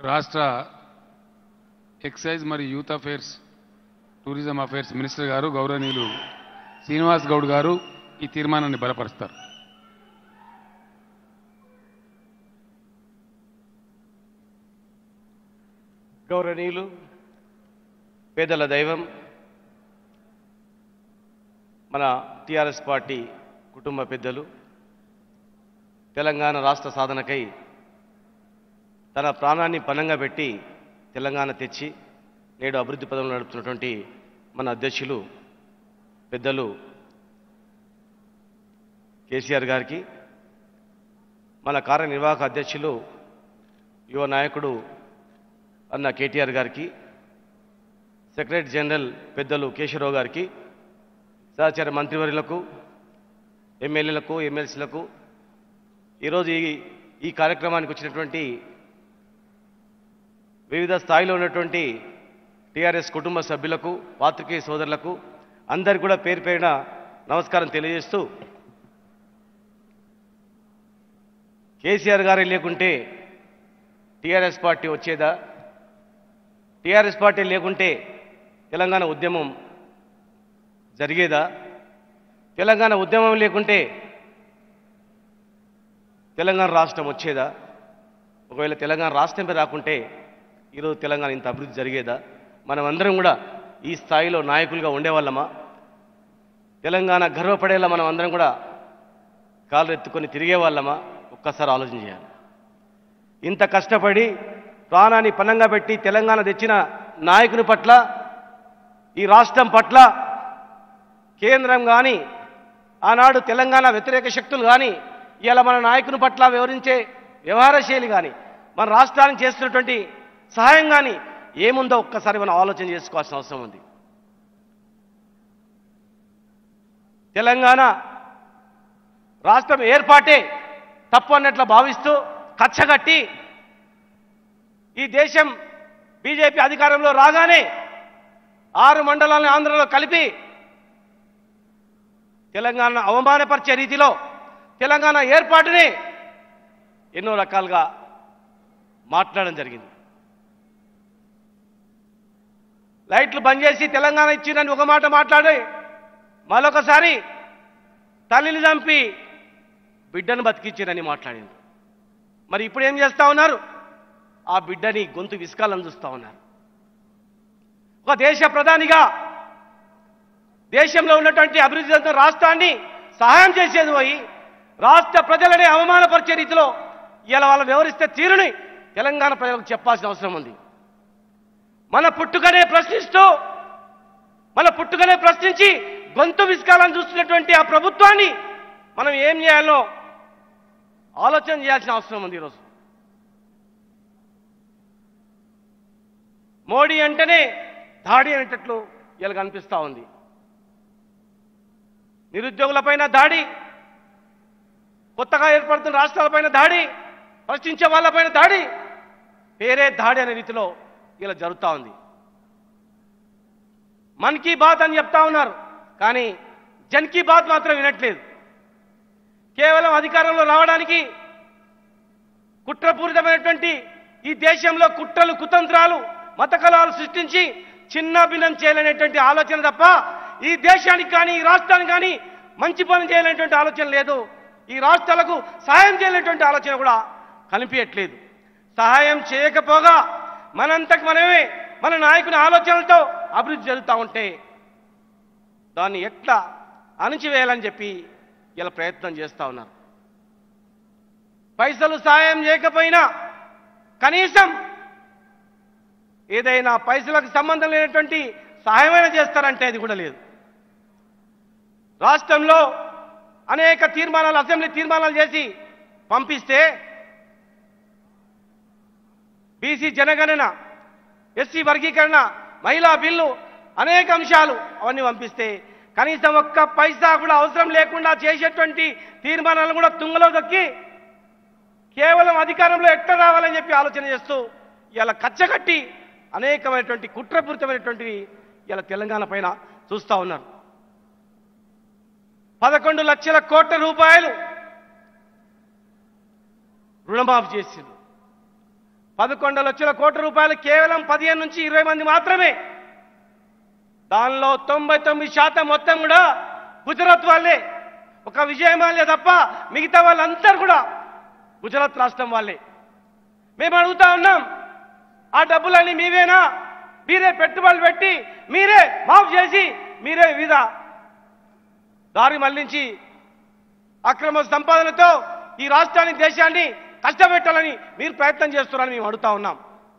రాష్ట్ర ఎక్సైజ్ మరియు youth affairs tourism affairs minister గారు గౌరవనీయులు శ్రీనివాస్ గౌడ్ గారు ఈ తీర్మానాన్ని బలపరుస్తారు. గౌరవనీయులు పేదల దైవం మన టిఆర్ఎస్ పార్టీ కుటుంబ పెద్దలు తెలంగాణ రాష్ట్ర సాధనకై తన ప్రాణాన్ని పణంగా పెట్టి తెలంగాణ తెచ్చి నేడు అభివృద్ధి పదంలో నడుపుతున్నటువంటి మన అధ్యక్షులు పెద్దలు కేసీఆర్ గారికి, మన కార్యనిర్వాహక అధ్యక్షులు యువ నాయకుడు అన్న కేటీఆర్ గారికి, సెక్రటరీ జనరల్ పెద్దలు కేశవరావు గారికి, సహచర మంత్రివర్యులకు, ఎమ్మెల్యేలకు, ఎమ్మెల్సీలకు, ఈరోజు ఈ కార్యక్రమానికి వచ్చినటువంటి వివిధ స్థాయిలో ఉన్నటువంటి టీఆర్ఎస్ కుటుంబ సభ్యులకు, పాత్రికేయ సోదరులకు అందరికీ కూడా పేరు పేరున నమస్కారం తెలియజేస్తూ, కేసీఆర్ గారే లేకుంటే టీఆర్ఎస్ పార్టీ వచ్చేదా? టీఆర్ఎస్ పార్టీ లేకుంటే తెలంగాణ ఉద్యమం జరిగేదా? తెలంగాణ ఉద్యమం లేకుంటే తెలంగాణ రాష్ట్రం వచ్చేదా? ఒకవేళ తెలంగాణ రాష్ట్రమే రాకుంటే ఈరోజు తెలంగాణ ఇంత అభివృద్ధి జరిగేదా? మనం అందరం కూడా ఈ స్థాయిలో నాయకులుగా ఉండేవాళ్ళమా? తెలంగాణ గర్వపడేలా మనం అందరం కూడా కాళ్ళు ఎత్తుకొని తిరిగేవాళ్ళమా? ఒక్కసారి ఆలోచన చేయాలి. ఇంత కష్టపడి ప్రాణాన్ని పణంగా పెట్టి తెలంగాణ తెచ్చిన నాయకుని పట్ల, ఈ రాష్ట్రం పట్ల కేంద్రం కానీ, ఆనాడు తెలంగాణ వ్యతిరేక శక్తులు కానీ, ఇలా మన నాయకుని పట్ల వివరించే వ్యవహార శైలి కానీ, మన రాష్ట్రానికి చేస్తున్నటువంటి సహాయం కానీ ఏముందో ఒక్కసారి మనం ఆలోచన చేసుకోవాల్సిన అవసరం ఉంది. తెలంగాణ రాష్ట్రం ఏర్పాటే తప్పు అన్నట్లు భావిస్తూ కచ్చగట్టి ఈ దేశం బీజేపీ అధికారంలో రాగానే 6 మండలాలను ఆంధ్రలో కలిపి తెలంగాణ అవమానపరిచే రీతిలో తెలంగాణ ఏర్పాటుని ఎన్నో రకాలుగా మాట్లాడడం జరిగింది. లైట్లు బంద్ చేసి తెలంగాణ ఇచ్చిందని ఒక మాట మాట్లాడి మరొకసారి తల్లిని చంపి బిడ్డను బతికించిందని మాట్లాడింది. మరి ఇప్పుడు ఏం చేస్తా ఉన్నారు? ఆ బిడ్డని గొంతు విసుకాలని చూస్తూ ఉన్నారు. ఒక దేశ ప్రధానిగా దేశంలో ఉన్నటువంటి అభివృద్ధి చెందిన రాష్ట్రాన్ని సహాయం చేసేది పోయి రాష్ట్ర ప్రజలని అవమానపరిచే రీతిలో ఇలా వాళ్ళు వ్యవహరిస్తే తీరుని తెలంగాణ ప్రజలకు చెప్పాల్సిన అవసరం ఉంది. మన పుట్టుకనే ప్రశ్నించి గొంతు విసుకాలని చూస్తున్నటువంటి ఆ ప్రభుత్వాన్ని మనం ఏం చేయాలో ఆలోచన చేయాల్సిన అవసరం ఉంది. ఈరోజు మోడీ అంటేనే దాడి అనేటట్లు ఇలా కనిపిస్తూ ఉంది. నిరుద్యోగులపైన దాడి, కొత్తగా ఏర్పడుతున్న రాష్ట్రాలపైన దాడి, ప్రశ్నించే వాళ్ళపైన దాడి, పేరే దాడి అనే రీతిలో ఇలా జరుగుతూ ఉంది. మన్ కీ బాత్ అని చెప్తా ఉన్నారు, కానీ జన్ కీ బాత్ మాత్రం వినట్లేదు. కేవలం అధికారంలో రావడానికి కుట్రపూరితమైనటువంటి ఈ దేశంలో కుట్రలు, కుతంత్రాలు, మత కలహాలు సృష్టించి చిన్న భిన్నం చేయాలనేటువంటి ఆలోచన తప్ప ఈ దేశానికి కానీ, ఈ రాష్ట్రానికి కానీ మంచి పని చేయాలనేటువంటి ఆలోచన లేదు. ఈ రాష్ట్రాలకు సహాయం చేయాలనేటువంటి ఆలోచన కూడా కనిపించట్లేదు. సహాయం చేయకపోగా మనంతకు మనమే మన నాయకుని ఆలోచనలతో అభివృద్ధి జరుగుతూ ఉంటే దాన్ని ఎట్లా అణిచివేయాలని చెప్పి ఇలా ప్రయత్నం చేస్తూ ఉన్నారు. పైసలు సహాయం చేయకపోయినా కనీసం ఏదైనా పైసలకు సంబంధం లేనటువంటి సహాయమైనా చేస్తారంటే అది కూడా లేదు. రాష్ట్రంలో అనేక తీర్మానాలు, అసెంబ్లీ తీర్మానాలు చేసి పంపిస్తే బీసీ జనగణన, ఎస్సీ వర్గీకరణ, మహిళా బిల్లు, అనేక అంశాలు అవన్నీ పంపిస్తే కనీసం ఒక్క పైసా కూడా అవసరం లేకుండా చేసేటువంటి తీర్మానాలు కూడా తుంగలో దొక్కి కేవలం అధికారంలో ఎట్లా రావాలని చెప్పి ఆలోచన చేస్తూ ఇలా కచ్చగట్టి అనేకమైనటువంటి కుట్రపూరితమైనటువంటివి ఇలా తెలంగాణ పైన చూస్తూ ఉన్నారు. 11 లక్షల కోట్ల రూపాయలు రుణమాఫీ చేసింది. 11 లక్షల కోట్ల రూపాయలు కేవలం 15 నుంచి 20 మంది మాత్రమే. దానిలో 99% మొత్తం కూడా గుజరాత్ వాళ్ళే. ఒక విజయమాల్య తప్ప మిగతా వాళ్ళందరూ కూడా గుజరాత్ రాష్ట్రం వాళ్ళే. మేము అడుగుతా ఉన్నాం, ఆ డబ్బులన్నీ మీవేనా? మీరే పెట్టుబడులు పెట్టి మీరే మాఫ్ చేసి మీరే వివిధ దారి మళ్లించి అక్రమ సంపాదనతో ఈ రాష్ట్రాన్ని దేశాన్ని కష్టపెట్టాలని మీరు ప్రయత్నం చేస్తున్నారని మేము అడుగుతా ఉన్నాం.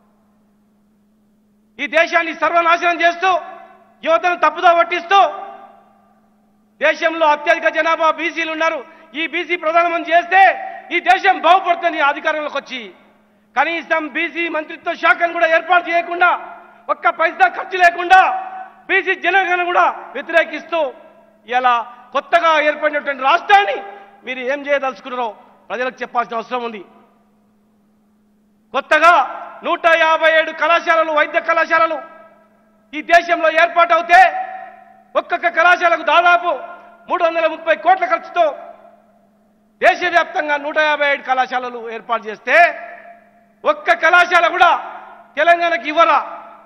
ఈ దేశాన్ని సర్వనాశనం చేస్తూ యువతను తప్పుదో పట్టిస్తూ దేశంలో అత్యధిక జనాభా బీసీలు ఉన్నారు. ఈ బీసీ ప్రధానమంత్రి చేస్తే ఈ దేశం బాగుపడుతుంది. అధికారంలోకి వచ్చి కనీసం బీసీ మంత్రిత్వ శాఖను కూడా ఏర్పాటు చేయకుండా, ఒక్క పైసా ఖర్చు లేకుండా బీసీ జనగణన కూడా వ్యతిరేకిస్తూ ఇలా కొత్తగా ఏర్పడినటువంటి రాష్ట్రాన్ని మీరు ఏం చేయదలుచుకున్నారో ప్రజలకు చెప్పాల్సిన అవసరం ఉంది. కొత్తగా 157 కళాశాలలు, వైద్య కళాశాలలు ఈ దేశంలో ఏర్పాటు అవుతే ఒక్కొక్క కళాశాలకు దాదాపు 330 కోట్ల ఖర్చుతో దేశవ్యాప్తంగా 157 కళాశాలలు ఏర్పాటు చేస్తే ఒక్క కళాశాల కూడా తెలంగాణకి ఇవ్వరా?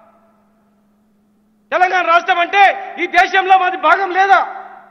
తెలంగాణ రాష్ట్రం అంటే ఈ దేశంలో మాది భాగం లేదా?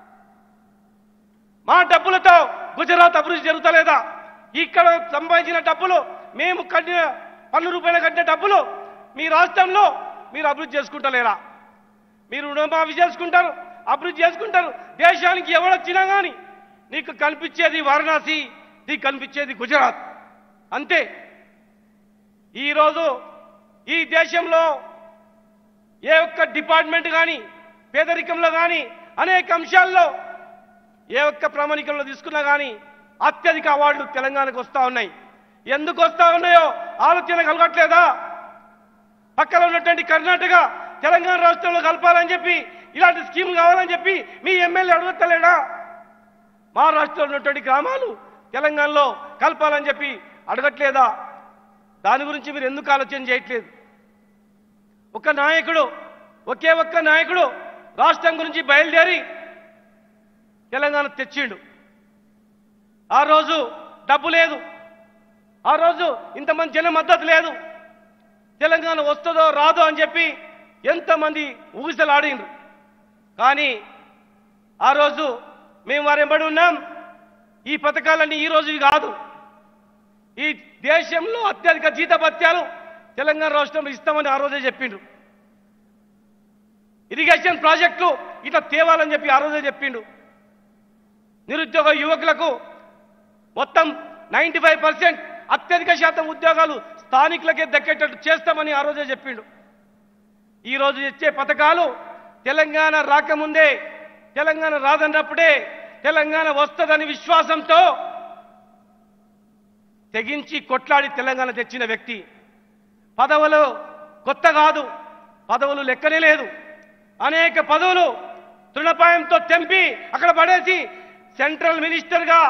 మా డబ్బులతో గుజరాత్ అభివృద్ధి జరుగుతలేదా? ఇక్కడ సంపాదించిన డబ్బులు, మేము కట్టిన పన్ను రూపాయలు కట్టిన డబ్బులు మీ రాష్ట్రంలో మీరు అభివృద్ధి చేసుకుంటలేరా? మీరు రుణమాఫీ చేసుకుంటారు, అభివృద్ధి చేసుకుంటారు. దేశానికి ఎవడొచ్చినా కానీ నీకు కనిపించేది వారణాసి, నీకు కనిపించేది గుజరాత్ అంతే. ఈరోజు ఈ దేశంలో ఏ ఒక్క డిపార్ట్మెంట్ కానీ, పేదరికంలో కానీ, అనేక అంశాల్లో ఏ ఒక్క ప్రామాణికంలో తీసుకున్నా కానీ అత్యధిక అవార్డులు తెలంగాణకు వస్తూ ఉన్నాయి. ఎందుకు వస్తూ ఉన్నాయో ఆలోచన కలగట్లేదా? పక్కన ఉన్నటువంటి కర్ణాటక తెలంగాణ రాష్ట్రంలో కలపాలని చెప్పి, ఇలాంటి స్కీమ్ కావాలని చెప్పి మీ ఎమ్మెల్యే అడగలేడా? మా రాష్ట్రంలో ఉన్నటువంటి గ్రామాలు తెలంగాణలో కలపాలని చెప్పి అడగట్లేదా? దాని గురించి మీరు ఎందుకు ఆలోచన చేయట్లేదు? ఒక నాయకుడు, ఒకే ఒక్క నాయకుడు రాష్ట్రం గురించి బయలుదేరి తెలంగాణ తెచ్చిండు. ఆ రోజు డబ్బు లేదు, ఆ రోజు ఇంతమంది జన మద్దతు లేదు. తెలంగాణ వస్తుందో రాదో అని చెప్పి ఎంతమంది ఊగిసలాడిండ్రు. కానీ ఆ రోజు మేము వారెంబడి ఉన్నాం. ఈ పథకాలన్నీ ఈ రోజువి కాదు. ఈ దేశంలో అత్యధిక జీతభత్యాలు తెలంగాణ రాష్ట్రంలో ఇస్తామని ఆ రోజే చెప్పిండు. ఇరిగేషన్ ప్రాజెక్టులు ఇట్లా తేవాలని చెప్పి ఆ రోజే చెప్పిండు. నిరుద్యోగ యువకులకు మొత్తం 95% అత్యధిక శాతం ఉద్యోగాలు స్థానికులకే దక్కేటట్టు చేస్తామని ఆ రోజే చెప్పిండు. ఈ రోజు ఇచ్చే పథకాలు తెలంగాణ రాకముందే, తెలంగాణ రాదన్నప్పుడే తెలంగాణ వస్తుందని విశ్వాసంతో తెగించి కొట్లాడి తెలంగాణ తెచ్చిన వ్యక్తి. పదవులు కొత్త కాదు, పదవులు లెక్కనే లేదు. అనేక పదవులు తృణపాయంతో తెంపి అక్కడ పడేసి సెంట్రల్ మినిస్టర్గా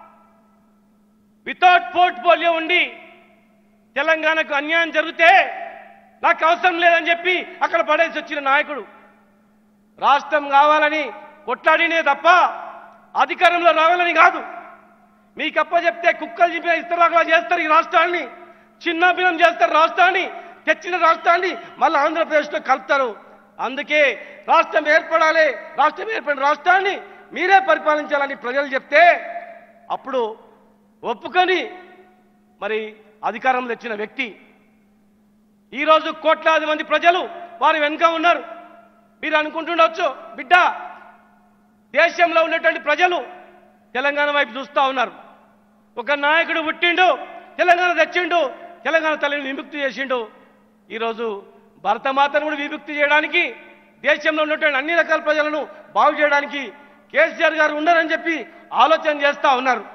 వితౌట్ పోర్ట్ఫోలియో ఉండి తెలంగాణకు అన్యాయం జరిగితే నాకు అవసరం లేదని చెప్పి అక్కడ పడేసి వచ్చిన నాయకుడు. రాష్ట్రం కావాలని కొట్లాడినే తప్ప అధికారంలో రావాలని కాదు. మీకు అప్పచెప్తే కుక్కలు చెప్పిన ఇస్తరాకులా చేస్తారు ఈ రాష్ట్రాన్ని, చిన్నభిన్నం చేస్తారు రాష్ట్రాన్ని. తెచ్చిన రాష్ట్రాన్ని మళ్ళీ ఆంధ్రప్రదేశ్లో కలుపుతారు. అందుకే రాష్ట్రం ఏర్పడాలి, రాష్ట్రం ఏర్పడిన రాష్ట్రాన్ని మీరే పరిపాలించాలని ప్రజలు చెప్తే అప్పుడు ఒప్పుకొని మరి అధికారంలో తెచ్చిన వ్యక్తి. ఈరోజు కోట్లాది మంది ప్రజలు వారి వెనుక ఉన్నారు. మీరు అనుకుంటుండొచ్చు, బిడ్డ దేశంలో ఉన్నటువంటి ప్రజలు తెలంగాణ వైపు చూస్తూ ఉన్నారు. ఒక నాయకుడు పుట్టిండు, తెలంగాణ తెచ్చిండు, తెలంగాణ తల్లిని విముక్తి చేసిండు. ఈరోజు భరతమాతను కూడా విముక్తి చేయడానికి, దేశంలో ఉన్నటువంటి అన్ని రకాల ప్రజలను బాగు చేయడానికి కేసీఆర్ గారు ఉన్నారని చెప్పి ఆలోచన చేస్తూ ఉన్నారు.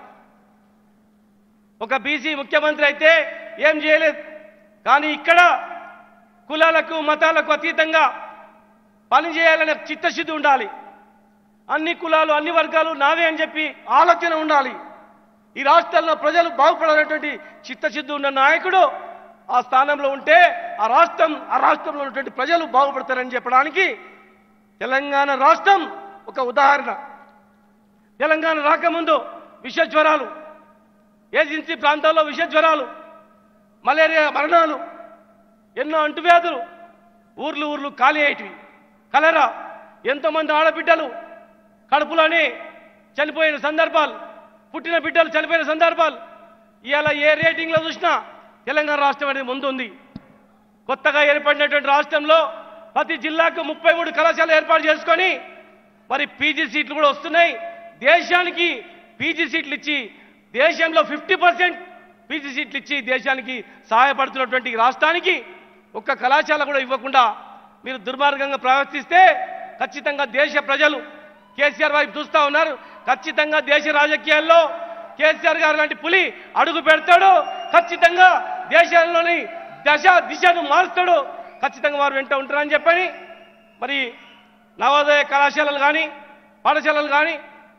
ఒక బీసీ ముఖ్యమంత్రి అయితే ఏం చేయలేదు. కానీ ఇక్కడ కులాలకు మతాలకు అతీతంగా పనిచేయాలనే చిత్తశుద్ధి ఉండాలి. అన్ని కులాలు అన్ని వర్గాలు నావే అని చెప్పి ఆలోచన ఉండాలి. ఈ రాష్ట్రంలో ప్రజలు బాగుపడాలనేటువంటి చిత్తశుద్ధి ఉన్న నాయకుడు ఆ స్థానంలో ఉంటే ఆ రాష్ట్రంలో ఉన్నటువంటి ప్రజలు బాగుపడతారని చెప్పడానికి తెలంగాణ రాష్ట్రం ఒక ఉదాహరణ. తెలంగాణ రాకముందు విష జ్వరాలు, ఏజెన్సీ ప్రాంతాల్లో విష జ్వరాలు, మలేరియా మరణాలు, ఎన్నో అంటువ్యాధులు, ఊర్లు ఊర్లు ఖాళీ అయ్యేటివి, కలరా, ఎంతోమంది ఆడబిడ్డలు కడుపులోనే చనిపోయిన సందర్భాలు, పుట్టిన బిడ్డలు చనిపోయిన సందర్భాలు. ఇవాళ ఏ రేటింగ్లో చూసినా తెలంగాణ రాష్ట్రం అనేది ముందుంది. కొత్తగా ఏర్పడినటువంటి రాష్ట్రంలో ప్రతి జిల్లాకు 33 కళాశాలలు ఏర్పాటు చేసుకొని మరి పీజీ సీట్లు కూడా వస్తున్నాయి. దేశానికి పీజీ సీట్లు ఇచ్చి, దేశంలో 50% పీజీ సీట్లు ఇచ్చి దేశానికి సహాయపడుతున్నటువంటి రాష్ట్రానికి ఒక్క కళాశాల కూడా ఇవ్వకుండా మీరు దుర్మార్గంగా ప్రవర్తిస్తే ఖచ్చితంగా దేశ ప్రజలు కేసీఆర్ వైపు చూస్తూ ఉన్నారు. ఖచ్చితంగా దేశ రాజకీయాల్లో కేసీఆర్ గారు లాంటి పులి అడుగు పెడతాడు. ఖచ్చితంగా దేశంలోని దిశను మారుస్తాడు. ఖచ్చితంగా వారు వెంట ఉంటారని చెప్పని మరి నవోదయ కళాశాలలు కానీ పాఠశాలలు కానీ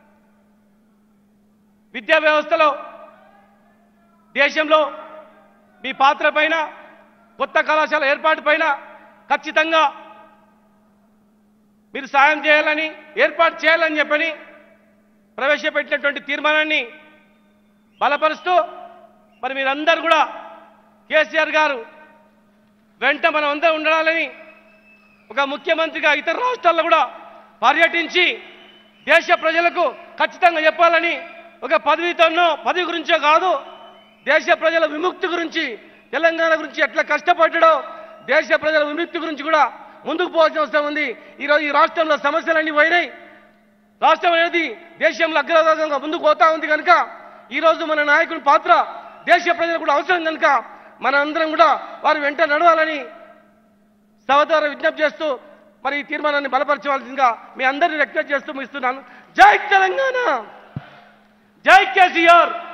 విద్యా వ్యవస్థలో దేశంలో మీ పాత్ర పైన, కొత్త కళాశాల ఏర్పాటు పైన ఖచ్చితంగా మీరు సాయం చేయాలని, ఏర్పాటు చేయాలని చెప్పని ప్రవేశపెట్టినటువంటి తీర్మానాన్ని బలపరుస్తూ మరి మీరందరూ కూడా కేసీఆర్ గారు వెంట మనం అందరూ ఉండాలని ఒక ముఖ్యమంత్రిగా ఇతర రాష్ట్రాల్లో కూడా పర్యటించి దేశ ప్రజలకు ఖచ్చితంగా చెప్పాలని, ఒక పదవి గురించో కాదు, దేశ ప్రజల విముక్తి గురించి, తెలంగాణ గురించి ఎట్లా కష్టపడ్డాడో దేశ ప్రజల విముక్తి గురించి కూడా ముందుకు పోవాల్సిన అవసరం ఉంది. ఈరోజు ఈ రాష్ట్రంలో సమస్యలన్నీ పోయినాయి. రాష్ట్రం అనేది దేశంలో అగ్రరాజ్యంగా ముందుకు పోతా ఉంది కనుక ఈరోజు మన నాయకుడి పాత్ర దేశ ప్రజలకు కూడా అవసరం కనుక మన అందరం కూడా వారి వెంట నడవాలని సభ ద్వారా విజ్ఞప్తి చేస్తూ మరి ఈ తీర్మానాన్ని బలపరచవలసిందిగా మీ అందరినీ రిక్వెస్ట్ చేస్తూ ముగిస్తున్నాను. జై తెలంగాణ, జై కేసీఆర్.